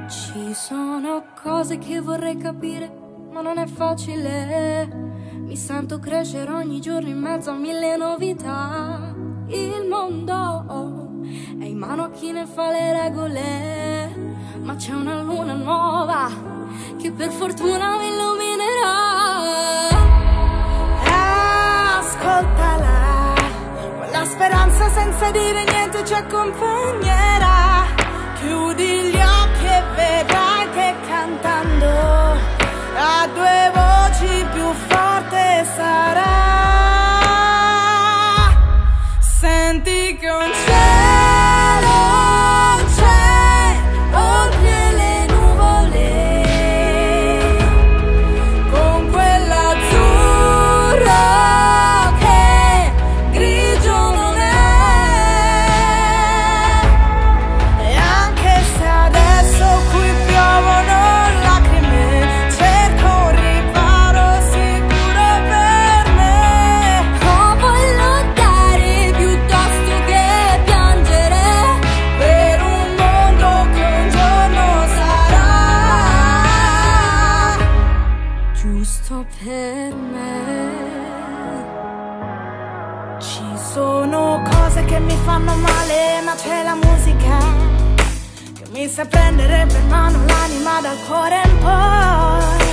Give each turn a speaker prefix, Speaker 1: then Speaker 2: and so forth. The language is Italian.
Speaker 1: Ci sono cose che vorrei capire, ma non è facile. Mi sento crescere ogni giorno in mezzo a mille novità. Il mondo è in mano a chi ne fa le regole, ma c'è una luna nuova che per fortuna mi illuminerà.
Speaker 2: Ascoltala, quella speranza senza dire niente ci accompagnerà. Chiudi gli occhi e vedrai che cantando a due voci più forte sarà. Senti che un cielo c'è oltre le nuvole, con quell'azzurro che grigio non è. E anche se adesso qui piovono lacrime, cerco un riparo sicuro per me.
Speaker 1: Oh, vuoi lottare piuttosto che piangere
Speaker 2: Per un mondo che un giorno sarà
Speaker 1: giusto per me.
Speaker 2: Ci sono cose che mi fanno male, ma c'è la musica che mi sa prendere per mano l'anima dal cuore un po'.